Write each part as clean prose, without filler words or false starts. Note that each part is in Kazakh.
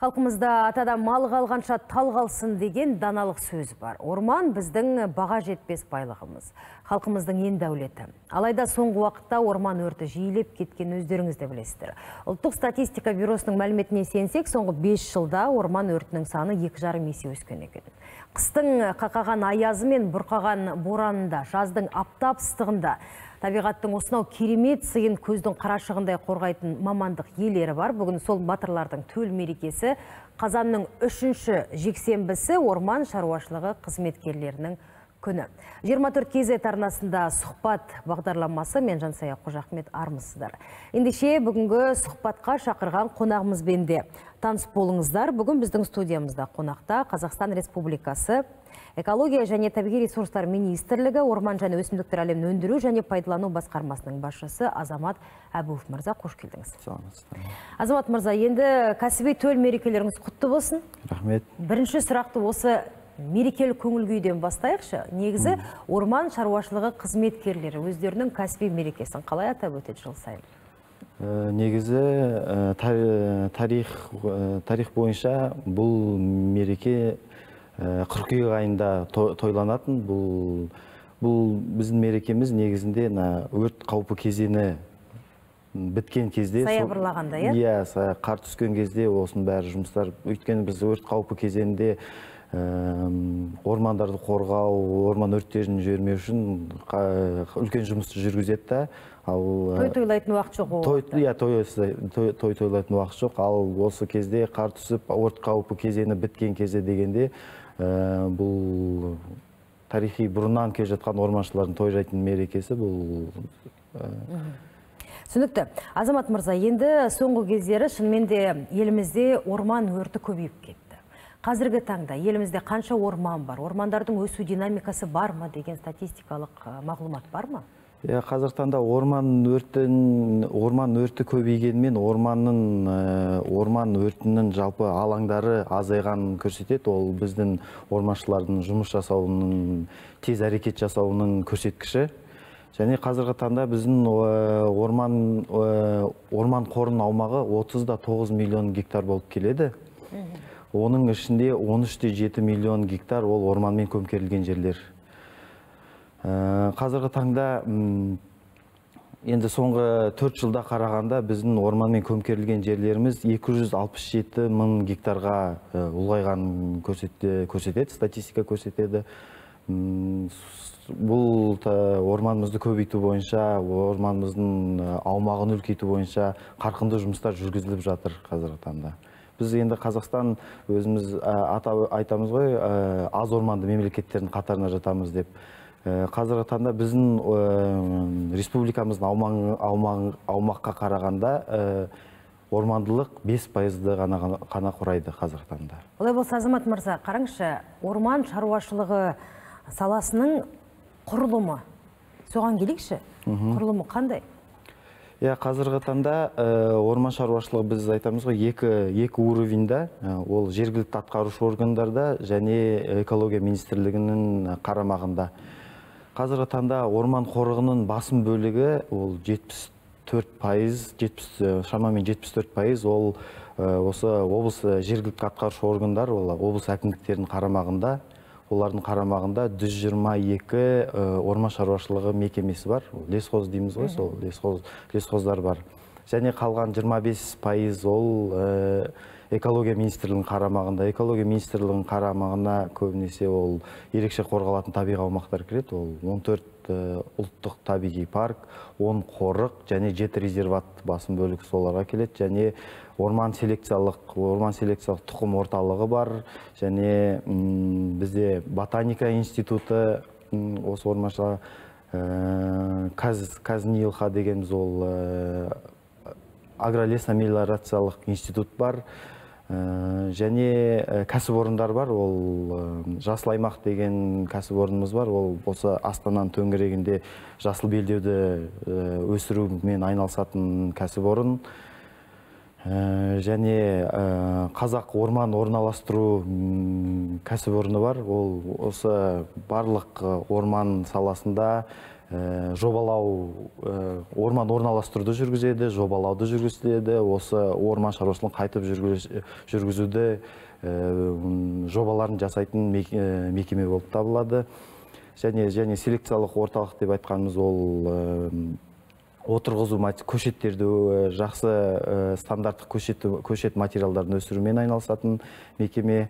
Халқымызда атада мал қалғанша тал қалсын деген даналық сөз бар. Орман біздің баға жетпес байлығымыз. Халқымыздың ең дәулеті. Алайда соңғы уақытта орман өрті жиілеп кеткен өздеріңіз де білесіздер. Ұлттық статистика бюросының мәліметіне сенсек, соңғы 5 жылда орман өртінің саны 2,5 есе өскен екен. Қыстың қақаған аязы мен бұрқаған боранында, жаздың аптап ыстығында табиғаттың осынау керемет сыйын көздің қарашығындай қорғайтын мамандық иелері бар. Бүгін сол батырлардың төл мерекесі қазанның 3-ші жексенбісі орман шаруашылығы қызметкерлерінің күні. 24 KZ арнасында сұхбат бағдарламасы, мен Жансая Қожахмет, армысыздар. Ендеше бүгінгі сұхбатқа шақырған қонағымызбен де таныс болыңыздар. Бүгін біздің студиямызда қонақта Қазақстан Республикасы Экология және табиғи ресурстар министрлігі орман және өсімдіктер әлемін өндіру және пайдалану басқармасының басшысы Азамат Әбуов мырза, қош келдіңіз. Азамат мырза, енді кәсіби төл мерекелеріңіз құтты болсын. Рахмет. Бірінші сұрақты осы мерекелік көңіл күйден бастайықшы. Негізі орман шаруашылығы қызметкерлері өздерінің кәсіби мерекесін қалай атап өтеді жыл сайын? Негізі тарих бойынша бұл мереке қыркүйек айында тойланатын. Бұл біздің мерекеміз негізінде өрт қаупі кезеңі біткен кезде, саябырлағанда, қар түскен кезде осының бәрі жұмыстар. Өйткені біз өрт қаупі кезеңінде ормандарды қорғау, орман өрттерін жібермеу үшін үлкен жұмысты жүргізеді. Той тойлайтын уақыт жоқ ол. Той тойлайтын уақыт жоқ. Ал осы кезде қар түсіп, өрт қаупі кезеңі біткен кезде дегенде бұл тарихи бұрыннан келе жатқан орманшылардың тойлайтын мерекесі бұл. Түсінікті. Азамат мырза, енді соңғы кездері шынымен де елімізде орман өрті көбейіп кетті. Қазіргі таңда елімізде қанша орман бар? Ормандардың өсу динамикасы бар ма деген статистикалық мағлұмат бар ма? Қазіргі таңда орман өрті көбейгенмен орман өртінің жалпы алаңдары азайған көрсетеді. Ол біздің орманшылардың жұмыс жасауының, тез әрекет жасауының көрсеткіші. Және қазіргі таңда біздің орман қорының аумағы 39 миллион гектар болып келеді. Оның ішінде 13,7 миллион гектар ол орманмен көмкерілген жерлер. Қазіргі таңда енді соңғы 4 жылда қарағанда біздің орманмен көмкерілген жерлеріміз 267 мың гектарға ұлғайған көрсетеді, статистика көрсетеді. Бұл орманымызды көбейту бойынша, орманымыздың аумағын үлкейту бойынша қарқынды жұмыстар жүргізіліп жатыр қазіргі таңда. Біз енді Қазақстан өзіміз айтамыз ғой, аз орманды мемлекеттердің қатарына жатамыз деп. Қазіргі таңда біздің республикамыздың аумаққа қарағанда ормандылық 5%-ды ғана құрайды қазіргі таңда. Олай болса, Азамат мырза, қараңызшы, орман шаруашылығы саласының құрылымы, соған келейікші, құрылымы қандай? Қазіргі таңда орман шаруашылығы біз айтамыз ғой, екі уровеньда, ол жергілікті атқарушы органдарда және экология министрлігінің қарамағында. Қазіргі таңда орман қорығының басым бөлігі ол 74%, 74% ол осы облыс жергілікті атқарушы органдар, облыс әкімдіктерінің қарамағында. Олардың қарамағында 122 орман шаруашылығы мекемесі бар. Лесхоз дейміз ғой, сол лесхоздар бар. Және қалған 25% ол экология министрлігінің қарамағында. Экология министрлігінің қарамағына көбінесе ол ерекше қорғалатын табиғи аумақтар кіреді. Ол 14 ұлттық табиғи парк, 10 қорық және 7 резерват басым бөлігі соларға келеді. Және орман селекциялық тұқым орталығы бар. Және бізде ботаника институты, осы орманшылығы Казнилха дегеніміз ол агролесно-мелиорациялық институт бар. Және кәсіпорындар бар, ол Жасыл аймақ деген кәсіпорынымыз бар. Ол осы Астананың төңірегінде жасыл белдеуді өсірумен айналысатын кәсіпорын. және Қазақ орман орналастыру кәсіпорны бар. Ол осы барлық орман саласында жобалау, орман орналастыруды жүргізеді, жобалауды жүргізеді, осы орман шаруашылығын қайтып жүргізуді жобаларын жасайтын мекеме болып табылады. Және селекциялық орталық деп айтқанымыз ол отырғызу көшеттерді, жақсы стандарттық көшет материалдарын өсірумен айналысатын мекеме.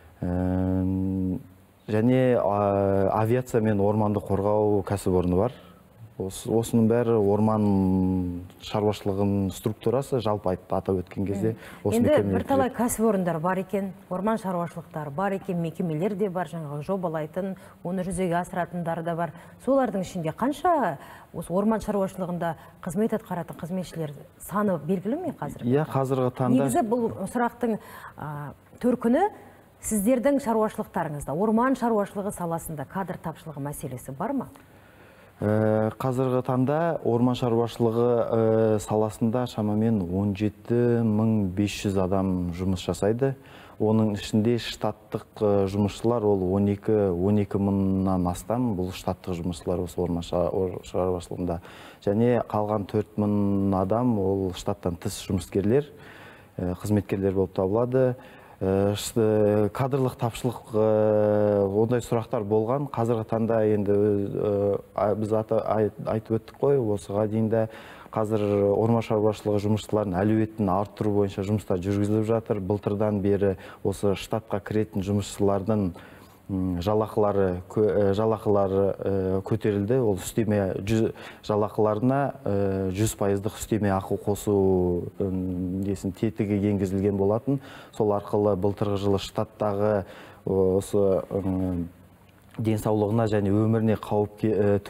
Және авиация мен орманды қорғау кәсіпорны бар. Осының бәрі орман шаруашылығының структурасы, жалпы атап өткен кезде. Енді бірталай кәсіпорындар бар екен, орман шаруашылықтары бар екен, мекемелер де бар, жаңағы жобалайтын, оны жүзеге асыратындары да бар. Солардың ішінде қанша осы орман шаруашылығында қызмет атқаратын қызметшілер саны белгілі ме қазір? Иә, қазіргі таңда. Негізі бұл сұрақтың төркіні сіздердің шаруашылықтарыңызда, орман шаруашылығы саласында кадр тапшылығы мәселесі бар ма? Қазіргі таңда орман шаруашылығы саласында шамамен 17.500 адам жұмыс жасайды. Оның ішінде штаттық жұмысшылар ол 12 мыңнан астам, бұл штаттық жұмысшылар осы орман шаруашылығында. Және қалған 4 мың адам ол штаттан тыс жұмыскерлер, қызметкерлер болып табылады. Кадрлық тапшылық ондай сұрақтар болған. Қазіргі таңда енді біз айтып өттік қой, осыға дейінде қазір орман шаруашылығы жұмысшыларын әлеуетін арттыру бойынша жұмыстар жүргізіліп жатыр. Былтырдан бері осы штатқа кіретін жұмысшылардың жалақылары көтерілді. Ол үстеме жалақыларына 100%-дық үстеме ақы қосу тетігі енгізілген болатын. Сол арқылы былтырғы жылы штаттағы осы денсаулығына және өміріне қауіп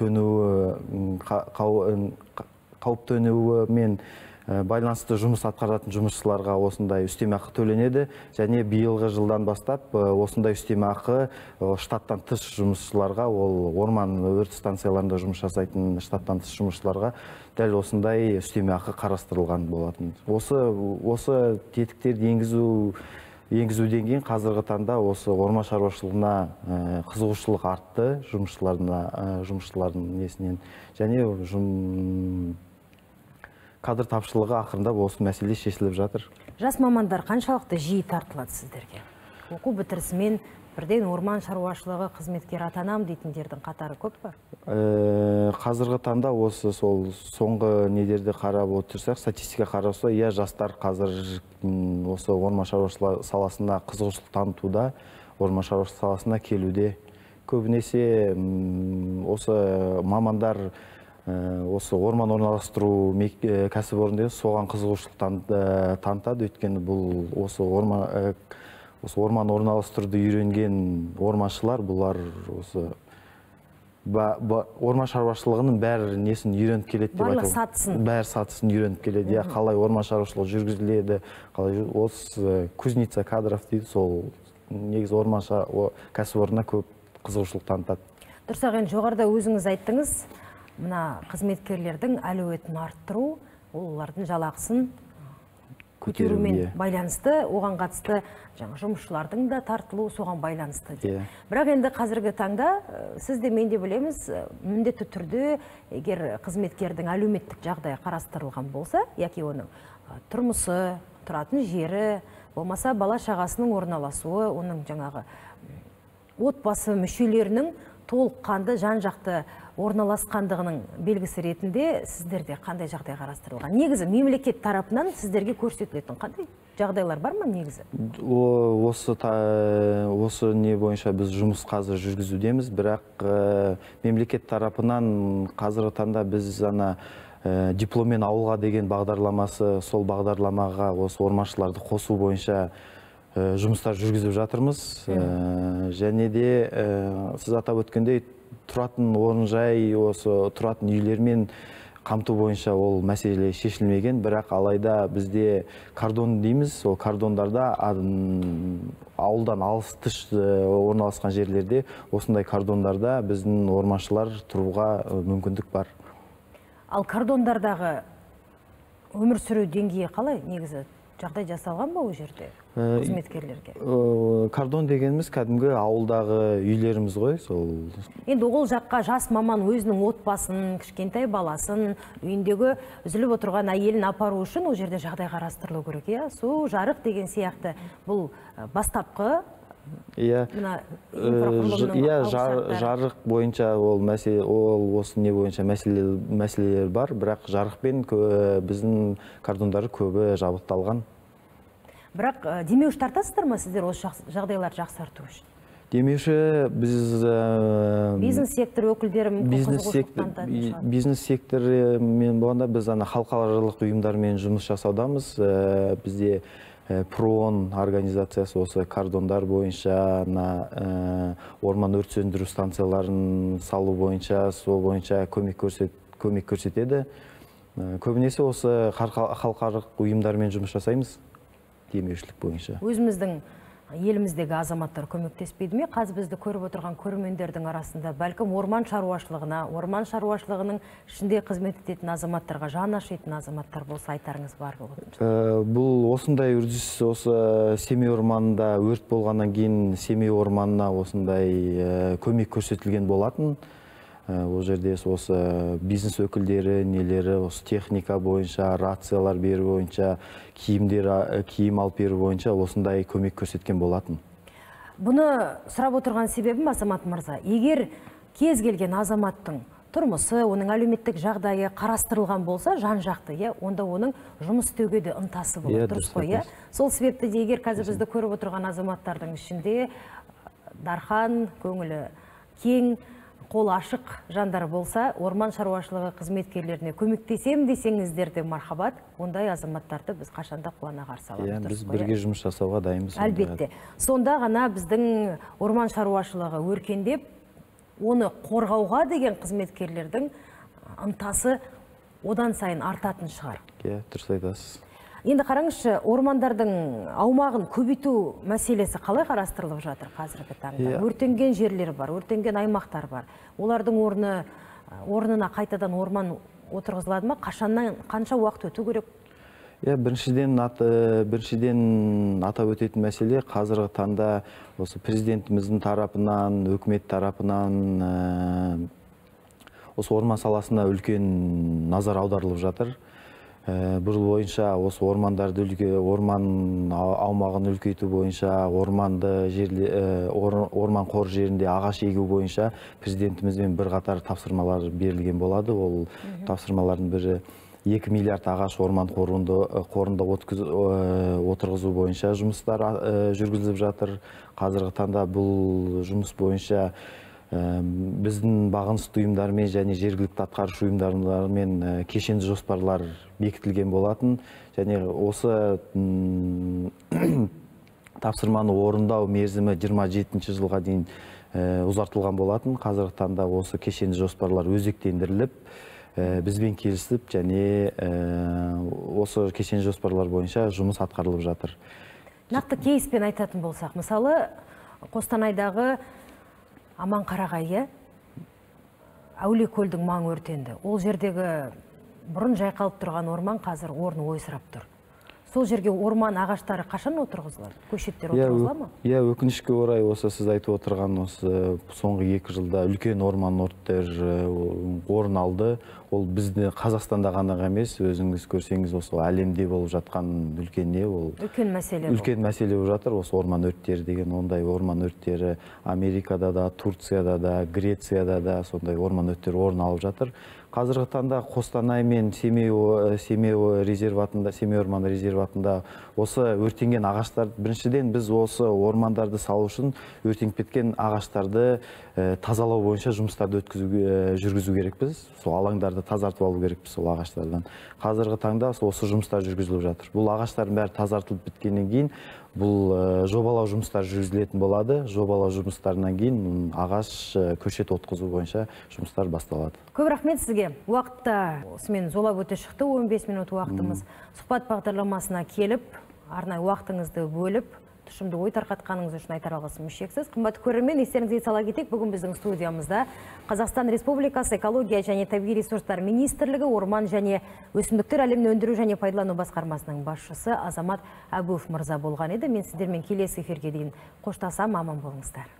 төнуі мен байланысты жұмыс атқаратын жұмысшыларға осындай үстеме ақы төленеді. Және биылғы жылдан бастап осындай үстеме ақы штаттан тыс жұмысшыларға, ол орман өрт станцияларында жұмыс жасайтын штаттан тыс жұмысшыларға дәл осындай үстеме ақы қарастырылған болатын. Осы тетіктерді енгізуден кейін қазіргі таңда осы орман шаруашылығына қызығушылық артты жұмысшылардың несінен. Және кадр тапшылығы ақырында осы мәселе шешіліп жатыр. Жас мамандар қаншалықты жиі тартылады сіздерге? Оқу бітірісімен бірден орман шаруашылығы қызметкер атанам дейтіндердің қатары көп па? Қазіргі таңда осы сол соңғы недерді қарап отырсақ, статистика қараса, иә, жастар қазір осы орман шаруашылығы саласына қызығушылық танытуда, орман шаруашылығы саласына келуде. Көбінесе осы мамандар осы орман орналастыру кәсіпорында соған қызығушылық танытады. Өйткені бұл осы орман орналастыруды үйренген орманшылар, бұлар осы орман шаруашылығының бәр несін үйреніп келеді деп айтылады. Бәр сатысын үйреніп келеді. Қалай орман шаруашылығы жүргізіледі, қалай осы кузница кадров дейді, сол негізі орман кәсіпорнына көп қызығушылық танытады. Дұрыс, жоғарыда өзіңіз айттыңыз, мына қызметкерлердің әлеуетін арттыру, олардың жалақысын көтерумен байланысты, оған қатысты жұмысшылардың да тартылу соған байланысты. Бірақ енді қазіргі таңда сіз де мен де білеміз, міндетті түрде егер қызметкердің әлеуметтік жағдайы қарастырылған болса, яки оның тұрмысы, тұратын жері, болмаса бала шағасының орналасуы, оның жаңағы отбасы мүшелерінің толыққанды жан-жақты орналасқандығының белгісі ретінде сіздерде қандай жағдай қарастырылған? Негізі мемлекет тарапынан сіздерге көрсетілетін қандай жағдайлар бар ма негізі? Осы не бойынша біз жұмыс қазір жүргізудеміз, бірақ мемлекет тарапынан қазіргі таңда біз дипломмен ауылға деген бағдарламасы, сол бағдарламаға осы орманшыларды қосу бойынша жұмыстар жүргізіп жатырмыз. Және де сіз атап өткендей тұратын орынжай, осы тұратын үйлермен қамту бойынша ол мәселе шешілмеген, бірақ алайда бізде кордон дейміз, ол кордондарда ауылдан алыс тыс орналасқан жерлерде осындай кордондарда біздің орманшылар тұруға мүмкіндік бар. Ал кордондардағы өмір сүру деңгейі қалай негізі? жағдай жасалған ба ол жерде қызметкерлерге? Кордон дегеніміз кәдімгі ауылдағы үйлеріміз ғой, сол. Енді ол жаққа жас маман өзінің отбасын, кішкентай баласын, үйіндегі үзіліп отырған әйелін апару үшін ол жерде жағдай қарастырылу керек, иә? Су, жарық деген сияқты бұл бастапқы. Иә, жарық бойынша ол осы не бойынша мәселелер бар, бірақ жарықпен біздің кордондар көбі жабдықталған. Бірақ демеуші тартасыздар ма сіздер осы жағдайларды жақсарту үшін? Демеуші біз бизнес сектор өкілдері бизнес сектормен болғанда біз халықаралық ұйымдармен жұмыс жасаудамыз. Бізде ПРООН организациясы осы кордондар бойынша, орман өрт сөндіру станцияларын салу бойынша, сол бойынша көмек көрсетеді. Көбінесе осы халықаралық ұйымдармен жұмыс жасаймыз, демеушілік бойынша. Өзіміздің еліміздегі азаматтар көмектеспейді ме? Қазір бізді көріп отырған көрермендердің арасында бәлкім орман шаруашылығының ішінде қызмет ететін азаматтарға, жан ашитын азаматтар болса айтарыңыз бар болатын. Бұл осындай үрдіс осы Семей орманында өрт болғаннан кейін Семей орманына осындай көмек көрсетілген болатын. Ол жерде осы бизнес өкілдері, нелері, осы техника бойынша, рациялар беру бойынша, киім алып беру бойынша осындай көмек көрсеткен болатын. Бұны сұрап отырған себебім, Азамат мырза, егер кез келген азаматтың тұрмысы, оның әлеуметтік жағдайы қарастырылған болса, жан-жақты, онда оның жұмыс істеуге де ынтасы болады, дұрыс қой, Сол себепті де егер қазір бізді көріп отырған азаматтардың ішінде дархан, көңілі кең, қол ашық жандар болса, орман шаруашылығы қызметкерлеріне көмектесем десеңіздер де мархабат, ондай азаматтарды біз қашанда қуана қарсы аламыз. Біз бірге жұмыс жасауға дайынбыз. Әлбетте. Сонда ғана біздің орман шаруашылығы өркендеп, оны қорғауға деген қызметкерлердің ынтасы одан сайын артатын шығар. Дұрыс айтасыз. Енді қараңызшы, ормандардың аумағын көбейту мәселесі қалай қарастырылып жатыр қазіргі таңда? Өртенген жерлер бар, өртенген аймақтар бар. Олардың орнына қайтадан орман отырғызылады ма? Қанша уақыт өту керек? Біріншіден атап өтетін мәселе қазіргі таңда осы президентіміздің тарапынан, өкімет тарапынан осы орман саласына үлкен назар аударылып жатыр. Бұл бойынша осы орман аумағын үлкейту бойынша, орман қор жерінде ағаш егу бойынша президентімізбен бірқатар тапсырмалар берілген болады. Ол тапсырмалардың бірі 2 миллиард ағаш орман қорында отырғызу бойынша жұмыстар жүргізіліп жатыр. Қазіргі таңда бұл жұмыс бойынша біздің бағынысты ұйымдармен және жергілікті атқарушы ұйымдармен кешенді жоспарлар бекітілген болатын. Және осы тапсырманы орындау мерзімі 27 жылға дейін ұзартылған болатын. Қазіргі таңда осы кешенді жоспарлар өзектендіріліп, бізбен келісіліп, және осы кешенді жоспарлар бойынша жұмыс атқарылып жатыр. Нақты кейспен айтатын болсақ, мысалы, Қостанайдағы Аманқарағай, Әулиекөлдің маңы өртенді. Ол жердегі бұрын жайқалып тұрған орман қазір орны ойсырап тұр. Сол жерге орман ағаштары қашан отырғызылады? Көшеттер отырғызыла ма? Өкінішке орай осы сіз айтып отырған осы соңғы 2 жылда үлкен орман өрттер орын алды. Ол бізде Қазақстанда ғана емес, өзіңіз көрсеңіз осы әлемде болып жатқан үлкен мәселе болып жатыр. Осы орман өрттері деген, ондай орман өрттері Америкада да, Турцияда да, Грецияда да сондай орман өрттері орын алып жатыр. Қазіргі таңда Қостанай мен Семей орман резерватында осы өртенген ағаштар, біріншіден біз осы ормандарды салу үшін өртеніп кеткен ағаштарды тазалау бойынша жұмыстарды жүргізу керекпіз. Сол алаңдарды тазартып алу керекпіз сол ағаштардан. Қазіргі таңда осы жұмыстар жүргізіліп жатыр. Бұл ағаштардың бәрі тазартылып біткеннен кейін бұл жобалау жұмыстар жүргізілетін болады. Жобалау жұмыстарынан кейін ағаш көшет отырғызу бойынша жұмыстар басталады. Көп рахмет сізге. Уақытта осымен золап өте шықты, 15 минут уақытымыз. Сұхбат бағдарламасына келіп, арнайы уақытыңызды бөліп, тұшымды ой тарқатқаныңыз үшін айтар алғысым шексіз. Қымбатты көрермен, естеріңізге сала кетейік, бүгін біздің студиямызда Қазақстан Республикасы экология және табиғи ресурстар министрлігі орман және өсімдіктер әлемін өндіру және пайдалану басқармасының басшысы Азамат Әбуов мырза болған еді. Мен сіздермен келесі эфирге дейін қоштасам, аман болыңыздар.